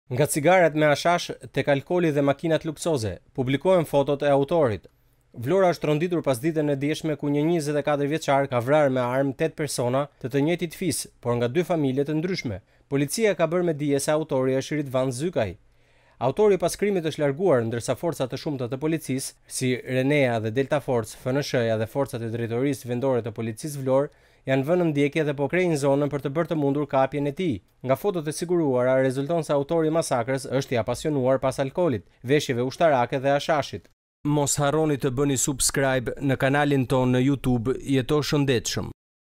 Nga cigaret me hashash tek alkooli dhe makinat luksoze, publikohen fotot e autorit. Vlora është tronditur pas ditën e dieshme ku një 24 vjeçar ka vrarë me armë 8 persona të njëjtit fis, por nga 2 familje të ndryshme. Policia ka bërë me dije se autori është Ridvan Zykaj. Autori pas krimit është larguar, ndërsa forca të shumta të policisë, si Renea dhe Delta Force, FNSH-ja dhe forcat e drejtorisë vendore të policisë Vlorë, janë vënë në ndjekje dhe po krejnë zonën për të bërë të mundur kapjen e tij. Nga fotot e siguruara rezulton se autori i masakrës është i apasionuar pas alkoolit, veshjeve ushtarake dhe hashashit. Mos harroni të bëni subscribe në kanalin tonë në YouTube Jeto Shëndetshëm.